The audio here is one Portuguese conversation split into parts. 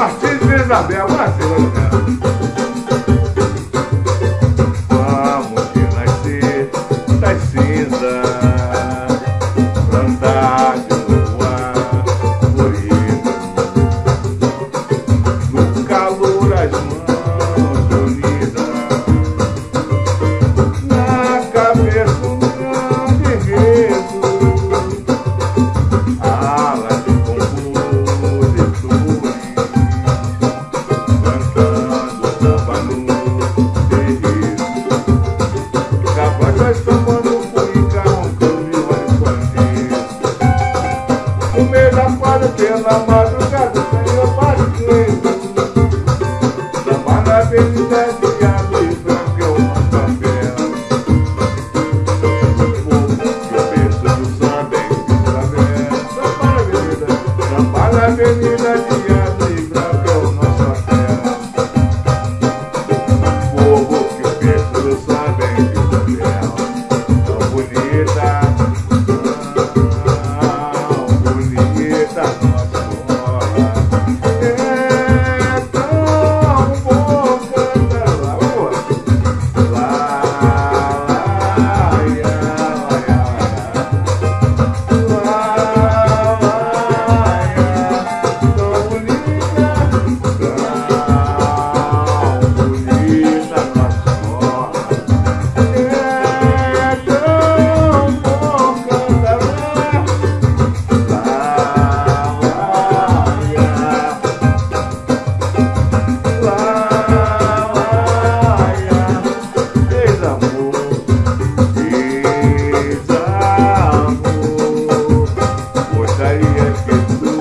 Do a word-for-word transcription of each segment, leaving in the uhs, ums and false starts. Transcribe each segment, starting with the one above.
Martinho e Isabel, Martinho. Vamos renascer das cinzas, andar de novo florido, no calor as mãos unidas, na cabeça um grande enredo, alas de compositores, cantando samba no terreiro, Cavaco sambando cuica, roncando e expandido, no meio da quadra pela madrugada, Senhor Martinho, samba na avenida de Ado e Branco é o nosso papel. O povo que eu penso do samba em Isabel, samba na avenida, samba na avenida de Ado e Branco é o nosso papel. O povo que eu penso do samba em Isabel, tão bonita, tão bonita nossa escola. É tão bom cantar lá, amor. Lá, lá, ia, lá, ia, lá, lá, ia. Tão bonita, tão bonita nossa escola. É tão bom cantar lá, lá, lá, ia. Lá, lá, ia. Fez amor, fez amor. Gostaria que tu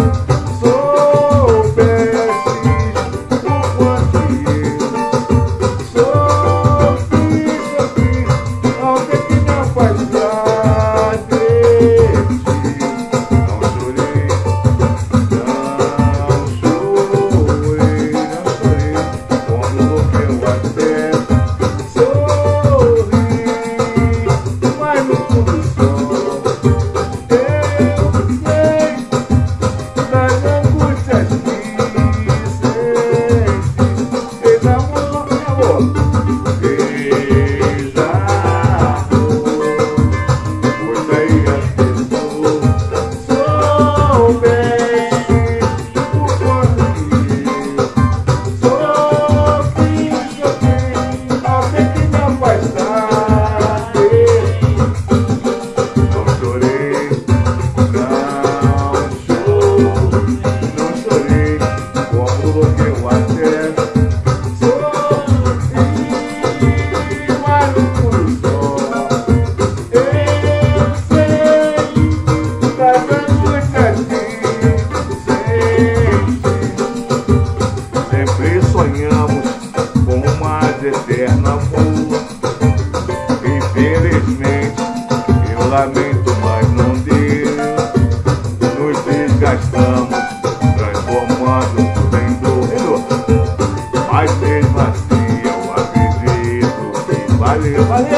soubesses o quanto eu sofri, sofri, ao ver que não faz triste. Não chorei, não chorei, não chorei, como que eu até sorri, mas no fundo só eu sei das angústias que sente. Fez amor, amor, fez amor. Gostaria que tu soubesse o quanto que eu sofri, sofri, ao ver que não faz tarde. Não chorei, não chorei, não chorei, como que eu até sorri, mas no fundo só eu sei das angústias que sente. Sempre sonhamos com o mais eterno amor. Infelizmente, eu lamento, mas não deu. Nos desgastamos, transformando tudo em dor. Mas mesmo assim eu acredito que valeu, valeu.